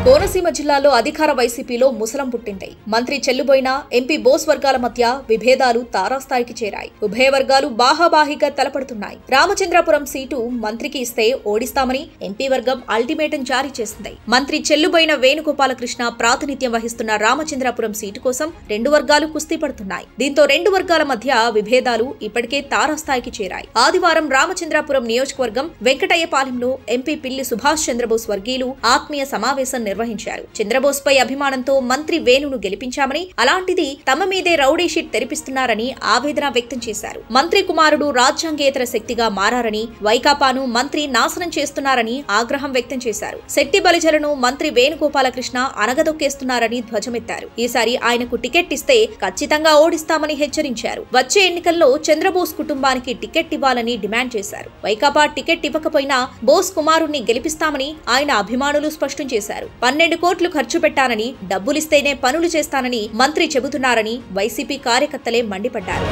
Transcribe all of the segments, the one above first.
కోనసీమ జిల్లాలో అధికార వైసీపీలో ముసలం పుట్టింది. మంత్రి చెల్లుబోయిన ఎంపీ బోస్ వర్గాల మధ్య విభేదాలు తారాస్థాయికి చేరాయి. ఉభయ వర్గాలు బాహాబాహిగా తలపడుతున్నాయి. రామచంద్రాపురం సీటు మంత్రికి ఇస్తే ఓడిస్తామని ఎంపీ వర్గం అల్టిమేటం జారీ చేసింది. మంత్రి చెల్లుబోయిన వేణుగోపాలకృష్ణ ప్రాతినిధ్యం వహిస్తున్న రామచంద్రాపురం సీటు కోసం రెండు వర్గాలు కుస్తీ పడుతున్నాయి. దీంతో రెండు వర్గాల మధ్య విభేదాలు ఇప్పటికే తారాస్థాయికి చేరాయి. ఆదివారం రామచంద్రాపురం నియోజకవర్గం వెంకటయ్యపాలెంలో ఎంపీ పిల్లి సుభాష్ చంద్రబోస్ వర్గీయులు ఆత్మీయ సమావేశం నిర్వహించారు. చంద్రబోస్ పై అభిమానంతో మంత్రి వేణును గెలిపించామని, అలాంటిది తమ మీదే రౌడీ షీట్ తెరిపిస్తున్నారని ఆవేదన వ్యక్తం చేశారు. మంత్రి కుమారుడు రాజ్యాంగేతర శక్తిగా మారారని, వైకాపాను మంత్రి నాశనం చేస్తున్నారని ఆగ్రహం వ్యక్తం చేశారు. శెట్టి బలిజలను మంత్రి వేణుగోపాలకృష్ణ అనగదొక్కేస్తున్నారని ధ్వజమెత్తారు. ఈసారి ఆయనకు టికెట్ ఇస్తే ఖచ్చితంగా ఓడిస్తామని హెచ్చరించారు. వచ్చే ఎన్నికల్లో చంద్రబోస్ కుటుంబానికి టికెట్ ఇవ్వాలని డిమాండ్ చేశారు. వైకాపా టికెట్ ఇవ్వకపోయినా బోస్ కుమారుణ్ణి గెలిపిస్తామని ఆయన అభిమానులు స్పష్టం చేశారు. 12 కోట్లు ఖర్చు పెట్టానని, డబ్బులిస్తేనే పనులు చేస్తానని మంత్రి చెబుతున్నారని వైసీపీ కార్యకర్తలే మండిపడ్డారు.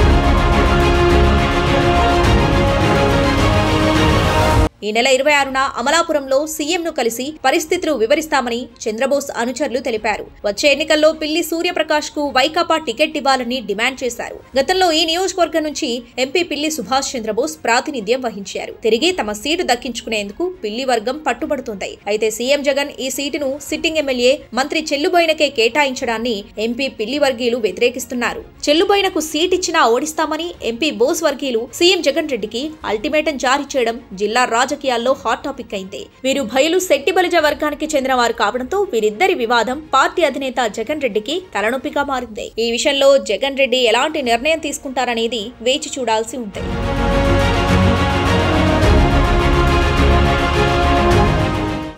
ఈ నెల 26న అమలాపురంలో సీఎంను కలిసి పరిస్థితులు వివరిస్తామని చంద్రబోస్ అనుచరులు తెలిపారు. వచ్చే ఎన్నికల్లో పిల్లి సూర్యప్రకాష్ కు వైకాపా టికెట్ ఇవ్వాలని డిమాండ్ చేశారు. గతంలో ఈ నియోజకవర్గం నుంచి ఎంపీ పిల్లి సుభాష్ చంద్రబోస్ ప్రాతినిధ్యం వహించారు. తిరిగి తమ సీటు దక్కించుకునేందుకు పిల్లి వర్గం పట్టుబడుతోంది. అయితే సీఎం జగన్ ఈ సీటును సిట్టింగ్ ఎమ్మెల్యే మంత్రి చెల్లుబోయినకే కేటాయించడాన్ని ఎంపీ పిల్లి వర్గీయులు వ్యతిరేకిస్తున్నారు. చెల్లుబోయినకు సీట్ ఇచ్చినా ఓడిస్తామని ఎంపీ బోస్ వర్గీయులు సీఎం జగన్ రెడ్డికి అల్టిమేటం జారీ చేయడం జిల్లా రాజకీయాల్లో హాట్ టాపిక్ అయింది. వీరు భయలు శెట్టి బలిజ వర్గానికి చెందిన వారు కావడంతో వీరిద్దరి వివాదం పార్టీ అధినేత జగన్ రెడ్డికి తలనొప్పిగా మారింది. ఈ విషయంలో జగన్ రెడ్డి ఎలాంటి నిర్ణయం తీసుకుంటారనేది వేచి చూడాల్సి ఉంది.